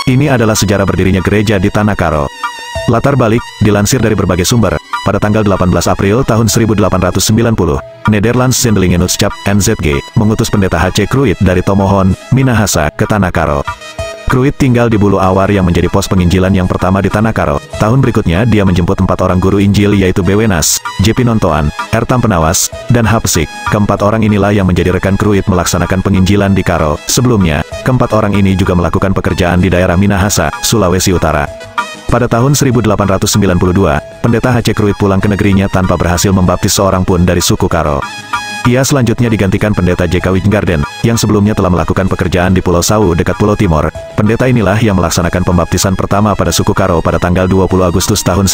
Ini adalah sejarah berdirinya gereja di Tanah Karo. Latar balik, dilansir dari berbagai sumber, pada tanggal 18 April tahun 1890, Nederlands Zendelingenutschap (NZG) mengutus pendeta H.C. Kruit dari Tomohon, Minahasa, ke Tanah Karo. Kruit tinggal di Bulu Awar yang menjadi pos penginjilan yang pertama di Tanah Karo. Tahun berikutnya dia menjemput 4 orang guru Injil yaitu Bewenas, J.P. Nontoan, Ertam Penawas, dan Hapsik. Keempat orang inilah yang menjadi rekan Kruit melaksanakan penginjilan di Karo. Sebelumnya, keempat orang ini juga melakukan pekerjaan di daerah Minahasa, Sulawesi Utara. Pada tahun 1892, pendeta H.C. Kruit pulang ke negerinya tanpa berhasil membaptis seorang pun dari suku Karo. Ia selanjutnya digantikan pendeta J.K. Wijngaarden, yang sebelumnya telah melakukan pekerjaan di Pulau Sau dekat Pulau Timor. Pendeta inilah yang melaksanakan pembaptisan pertama pada suku Karo pada tanggal 20 Agustus tahun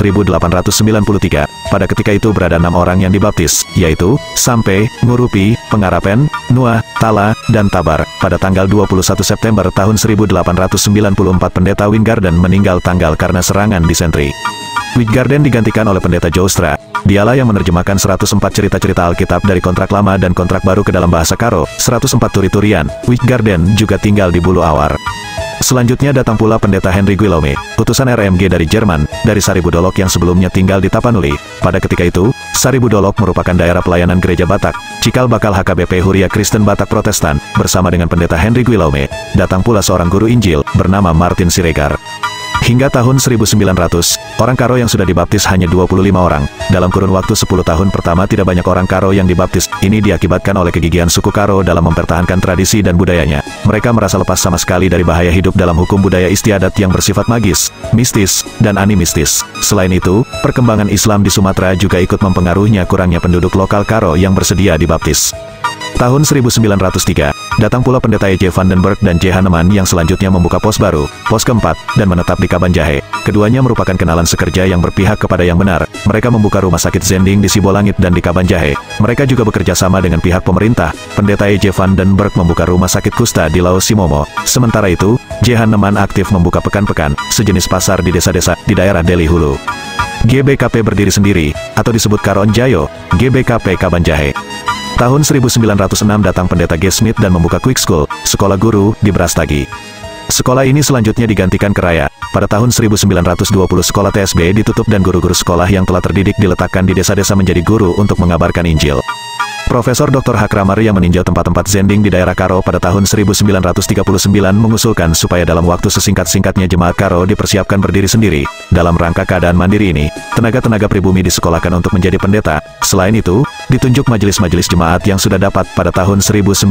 1893. Pada ketika itu berada 6 orang yang dibaptis, yaitu Sampe, Ngurupi, Pengarapen, Nuah, Tala, dan Tabar. Pada tanggal 21 September tahun 1894 pendeta Wijngaarden meninggal tanggal karena serangan disentri. Wijngaarden digantikan oleh pendeta Joustra. Dialah yang menerjemahkan 104 cerita-cerita Alkitab dari kontrak lama dan kontrak baru ke dalam bahasa Karo, 104 turi-turian. Wijngaarden juga tinggal di Bulu Awar. Selanjutnya datang pula pendeta Henry Guillaume, utusan RMG dari Jerman, dari Saribudolok yang sebelumnya tinggal di Tapanuli. Pada ketika itu, Saribudolok merupakan daerah pelayanan gereja Batak. Cikal bakal HKBP Huria Kristen Batak Protestan, bersama dengan pendeta Henry Guillaume. Datang pula seorang guru Injil, bernama Martin Siregar. Hingga tahun 1900, orang Karo yang sudah dibaptis hanya 25 orang. Dalam kurun waktu 10 tahun pertama tidak banyak orang Karo yang dibaptis. Ini diakibatkan oleh kegigihan suku Karo dalam mempertahankan tradisi dan budayanya. Mereka merasa lepas sama sekali dari bahaya hidup dalam hukum budaya istiadat yang bersifat magis, mistis, dan animistis. Selain itu, perkembangan Islam di Sumatera juga ikut mempengaruhinya kurangnya penduduk lokal Karo yang bersedia dibaptis. Tahun 1903, datang pula pendeta E.J. Vandenberg dan J. Hanneman yang selanjutnya membuka pos baru, pos keempat, dan menetap di Kabanjahe. Keduanya merupakan kenalan sekerja yang berpihak kepada yang benar. Mereka membuka rumah sakit Zending di Sibolangit dan di Kabanjahe. Mereka juga bekerja sama dengan pihak pemerintah. Pendeta E.J. Vandenberg membuka rumah sakit kusta di Laos Simomo. Sementara itu, J. Hanneman aktif membuka pekan-pekan, sejenis pasar di desa-desa, di daerah Deli Hulu. GBKP berdiri sendiri, atau disebut Karon Jayo, GBKP Kabanjahe. Tahun 1906 datang pendeta G. Smith dan membuka Quick School, sekolah guru, di Brastagi. Sekolah ini selanjutnya digantikan ke Raya. Pada tahun 1920 sekolah TSB ditutup dan guru-guru sekolah yang telah terdidik diletakkan di desa-desa menjadi guru untuk mengabarkan Injil. Profesor Dr. H. Kramer yang meninjau tempat-tempat Zending di daerah Karo pada tahun 1939 mengusulkan supaya dalam waktu sesingkat-singkatnya jemaat Karo dipersiapkan berdiri sendiri. Dalam rangka keadaan mandiri ini, tenaga-tenaga pribumi disekolahkan untuk menjadi pendeta. Selain itu, ditunjuk majelis-majelis jemaat yang sudah dapat. Pada tahun 1940,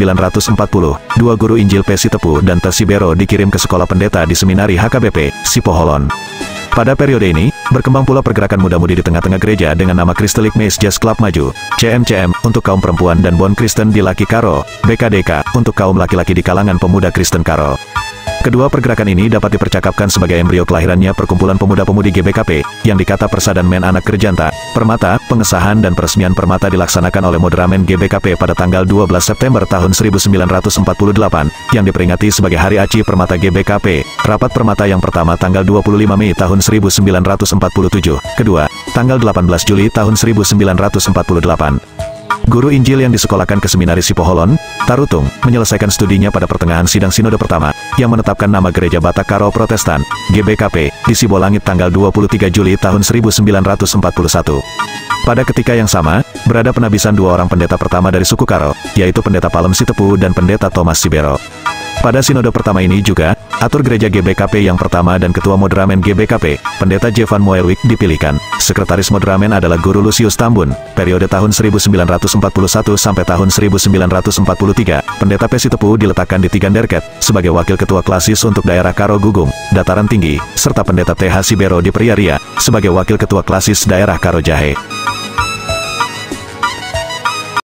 2 guru Injil P. Sitepu dan T. Sibero dikirim ke sekolah pendeta di seminari HKBP, Sipoholon. Pada periode ini, berkembang pula pergerakan muda-mudi di tengah-tengah gereja dengan nama Christelijk Meisjes Jazz Club Maju, CMCM, untuk kaum perempuan dan Bond Kristen di Laki Karo, BKDK, untuk kaum laki-laki di kalangan pemuda Kristen Karo. Kedua pergerakan ini dapat dipercakapkan sebagai embrio kelahirannya perkumpulan pemuda-pemudi GBKP, yang dikata Persadan Men Anak Gerjanta, Permata. Pengesahan dan peresmian Permata dilaksanakan oleh Moderamen GBKP pada tanggal 12 September tahun 1948, yang diperingati sebagai Hari Aci Permata GBKP. Rapat Permata yang pertama tanggal 25 Mei tahun 1947, kedua, tanggal 18 Juli tahun 1948. Guru Injil yang disekolahkan ke seminari Sipoholon, Tarutung, menyelesaikan studinya pada pertengahan sidang sinode pertama, yang menetapkan nama Gereja Batak Karo Protestan, GBKP, di Sibolangit tanggal 23 Juli tahun 1941. Pada ketika yang sama, berada penabisan 2 orang pendeta pertama dari suku Karo, yaitu pendeta Palem Sitepu dan pendeta Thomas Sibero. Pada sinode pertama ini juga, atur gereja GBKP yang pertama dan ketua moderamen GBKP, pendeta Jevan Moerwijk dipilihkan. Sekretaris moderamen adalah Guru Lucius Tambun, periode tahun 1941 sampai tahun 1943. Pendeta P. Sitepu diletakkan di Tiganderket, sebagai wakil ketua klasis untuk daerah Karo Gugung, Dataran Tinggi, serta pendeta TH Sibero di Priaria, sebagai wakil ketua klasis daerah Karo Jahe.